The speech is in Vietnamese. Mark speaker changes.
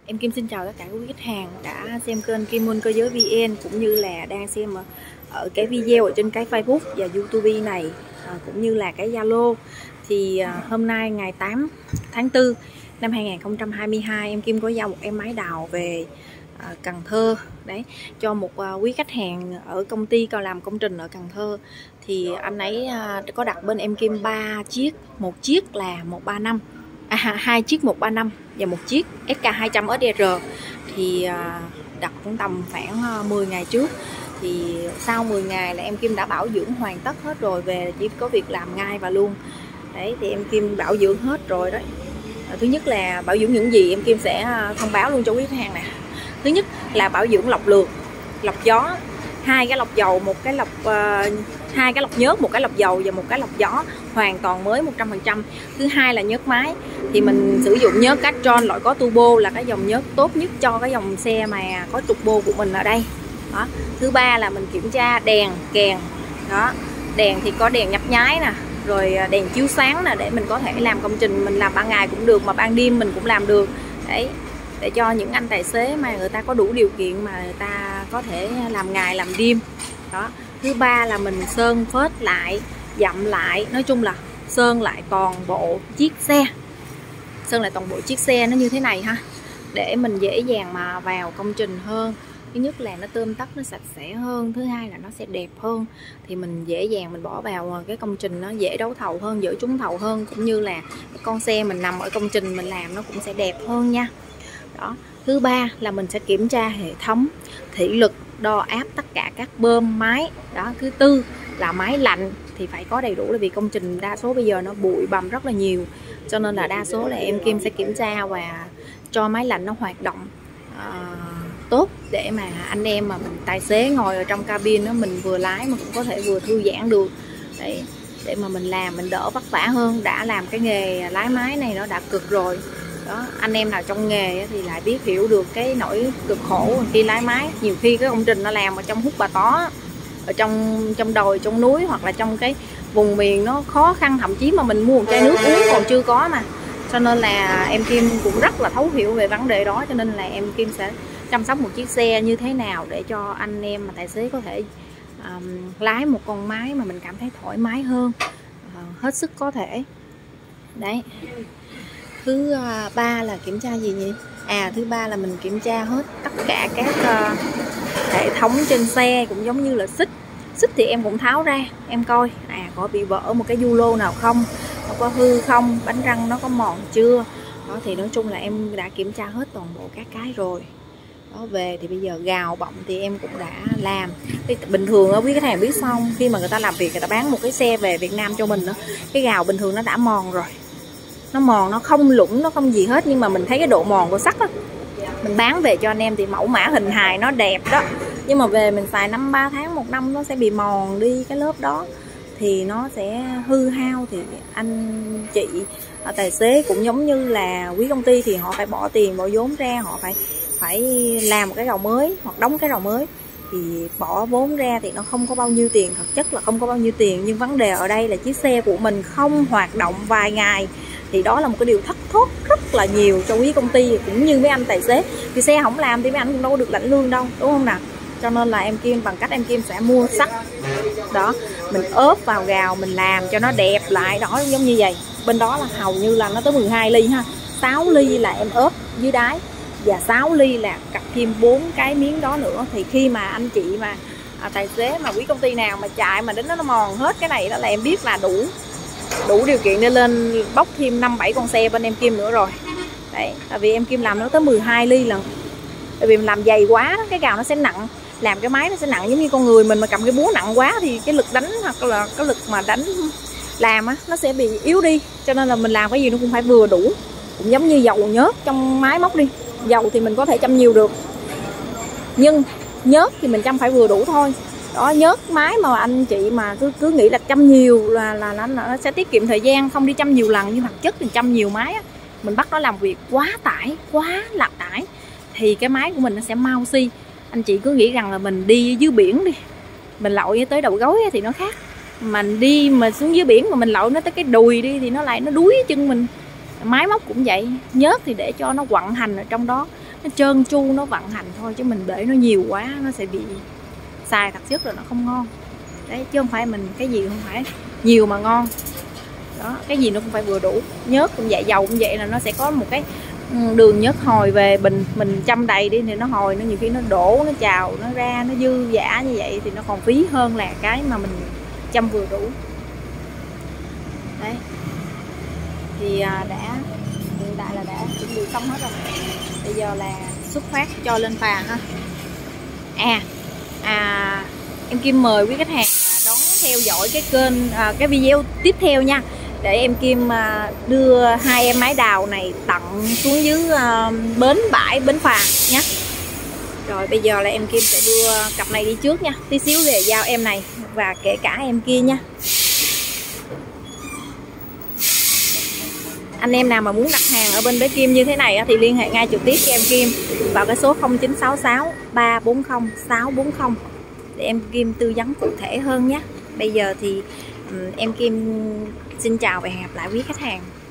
Speaker 1: Em Kim xin chào tất cả quý khách hàng đã xem kênh Kim Mun Cơ Giới VN, cũng như là đang xem ở cái video ở trên cái Facebook và YouTube này, cũng như là cái Zalo. Thì hôm nay ngày 8 tháng 4 năm 2022, em Kim có giao một em máy đào về Cần Thơ đấy cho một quý khách hàng ở công ty còn làm công trình ở Cần Thơ. Thì anh ấy có đặt bên em Kim 3 chiếc, một chiếc là 135, hai chiếc 135 và một chiếc SK200 SR. Thì đặt cũng tầm khoảng 10 ngày trước. Thì sau 10 ngày là em Kim đã bảo dưỡng hoàn tất hết rồi, về chỉ có việc làm ngay và luôn. Đấy, thì em Kim bảo dưỡng hết rồi đấy. Thứ nhất là bảo dưỡng những gì em Kim sẽ thông báo luôn cho quý khách hàng nè. Thứ nhất là bảo dưỡng lọc lược, lọc gió, hai cái lọc dầu, một cái lọc hai cái lọc nhớt, một cái lọc dầu và một cái lọc gió hoàn toàn mới 100%. Thứ hai là nhớt máy, thì mình sử dụng nhớt Castrol loại có turbo, là cái dòng nhớt tốt nhất cho cái dòng xe mà có turbo của mình ở đây đó. Thứ ba là mình kiểm tra đèn kèn đó. Đèn thì có đèn nhấp nháy nè, rồi đèn chiếu sáng nè, để mình có thể làm công trình mình làm ban ngày cũng được mà ban đêm mình cũng làm được đấy, để cho những anh tài xế mà người ta có đủ điều kiện mà người ta có thể làm ngày làm đêm đó. Thứ ba là mình sơn phết lại, dặm lại, nói chung là sơn lại toàn bộ chiếc xe. Sơn lại toàn bộ chiếc xe nó như thế này ha, để mình dễ dàng mà vào công trình hơn. Thứ nhất là nó tươm tất, nó sạch sẽ hơn. Thứ hai là nó sẽ đẹp hơn, thì mình dễ dàng mình bỏ vào cái công trình, nó dễ đấu thầu hơn, dễ trúng thầu hơn, cũng như là cái con xe mình nằm ở công trình mình làm nó cũng sẽ đẹp hơn nha đó. Thứ ba là mình sẽ kiểm tra hệ thống thủy lực, đo áp tất cả các bơm máy đó. Thứ tư là máy lạnh thì phải có đầy đủ, là vì công trình đa số bây giờ nó bụi bặm rất là nhiều, cho nên là đa số là em Kim sẽ kiểm tra và cho máy lạnh nó hoạt động tốt, để mà anh em mà mình tài xế ngồi ở trong cabin đó, mình vừa lái mà cũng có thể vừa thư giãn được đấy, để mà mình làm mình đỡ vất vả hơn. Đã làm cái nghề lái máy này nó đã cực rồi đó, anh em nào trong nghề thì lại biết hiểu được cái nỗi cực khổ khi lái máy. Nhiều khi cái công trình nó làm ở trong Hút Bà Tó, ở trong đồi, trong núi, hoặc là trong cái vùng miền nó khó khăn, thậm chí mà mình mua một chai nước uống còn chưa có mà. Cho nên là em Kim cũng rất là thấu hiểu về vấn đề đó, cho nên là em Kim sẽ chăm sóc một chiếc xe như thế nào để cho anh em mà tài xế có thể lái một con máy mà mình cảm thấy thoải mái hơn hết sức có thể đấy. Thứ ba là kiểm tra gì nhỉ? Thứ ba là mình kiểm tra hết tất cả các hệ thống trên xe, cũng giống như là xích thì em cũng tháo ra em coi có bị vỡ một cái du lô nào không, nó có hư không, bánh răng nó có mòn chưa đó. Thì nói chung là em đã kiểm tra hết toàn bộ các cái rồi đó. Về thì bây giờ gào bọng thì em cũng đã làm. Bình thường á quý khách hàng biết xong, khi mà người ta làm việc, người ta bán một cái xe về Việt Nam cho mình đó, cái gào bình thường nó đã mòn rồi, nó mòn, nó không lũng, nó không gì hết, nhưng mà mình thấy cái độ mòn của sắt á, mình bán về cho anh em thì mẫu mã hình hài nó đẹp đó, nhưng mà về mình xài 3 tháng 1 năm nó sẽ bị mòn đi cái lớp đó, thì nó sẽ hư hao. Thì anh chị tài xế cũng giống như là quý công ty, thì họ phải bỏ tiền bỏ vốn ra, họ phải làm một cái rào mới hoặc đóng cái rào mới, thì bỏ vốn ra thì nó không có bao nhiêu tiền, thực chất là không có bao nhiêu tiền. Nhưng vấn đề ở đây là chiếc xe của mình không hoạt động vài ngày, thì đó là một cái điều thất thoát rất là nhiều cho quý công ty cũng như mấy anh tài xế. Thì xe không làm thì mấy anh cũng đâu có được lãnh lương đâu, đúng không nào? Cho nên là em Kim bằng cách em Kim sẽ mua sắt đó, mình ốp vào gào, mình làm cho nó đẹp lại đó, giống như vậy. Bên đó là hầu như là nó tới 12 ly ha, 6 ly là em ốp dưới đáy, và 6 ly là cặp thêm 4 cái miếng đó nữa. Thì khi mà anh chị mà tài xế mà quý công ty nào mà chạy mà đến nó mòn hết cái này đó, là em biết là đủ điều kiện để lên bốc thêm 5-7 con xe bên em Kim nữa rồi đấy. Tại vì em Kim làm nó tới 12 ly lần, tại vì mình làm dày quá đó, cái gào nó sẽ nặng, làm cái máy nó sẽ nặng. Giống như con người mình mà cầm cái búa nặng quá thì cái lực đánh hoặc là cái lực mà đánh làm á, nó sẽ bị yếu đi. Cho nên là mình làm cái gì nó cũng phải vừa đủ. Cũng giống như dầu nhớt trong máy móc đi, dầu thì mình có thể châm nhiều được, nhưng nhớt thì mình châm phải vừa đủ thôi đó. Nhớt máy mà anh chị mà cứ nghĩ là châm nhiều là nó sẽ tiết kiệm thời gian, không đi châm nhiều lần. Nhưng thực chất thì châm nhiều máy á, mình bắt nó làm việc quá tải, quá là tải, thì cái máy của mình nó sẽ mau xi. Anh chị cứ nghĩ rằng là mình đi dưới biển đi, mình lội tới đầu gối thì nó khác, mình đi mà xuống dưới biển mà mình lội nó tới cái đùi đi thì nó lại nó đuối chân mình. Máy móc cũng vậy, nhớt thì để cho nó vận hành ở trong đó, nó trơn tru, nó vận hành thôi, chứ mình để nó nhiều quá nó sẽ bị xài thật chất rồi nó không ngon. Đấy, chứ không phải mình cái gì không phải nhiều mà ngon. Đó, cái gì nó cũng phải vừa đủ. Nhớt cũng vậy, dầu cũng vậy, là nó sẽ có một cái đường nhớt hồi về bình, mình châm đầy đi thì nó hồi, nó nhiều khi nó đổ, nó trào, nó ra, nó dư dả như vậy thì nó còn phí hơn là cái mà mình châm vừa đủ. Đấy, thì hiện tại là đã chuẩn bị xong hết rồi. Bây giờ là xuất phát cho lên phà ha. Em Kim mời quý khách hàng đón theo dõi cái kênh cái video tiếp theo nha, để em Kim đưa hai em máy đào này tận xuống dưới bến phà nhé. Rồi bây giờ là em Kim sẽ đưa cặp này đi trước nha, tí xíu về giao em này và kể cả em kia nha. Anh em nào mà muốn đặt hàng ở bên Bé Kim như thế này thì liên hệ ngay trực tiếp cho em Kim vào cái số 0966 340 640 để em Kim tư vấn cụ thể hơn nhé. Bây giờ thì em Kim xin chào và hẹn gặp lại quý khách hàng.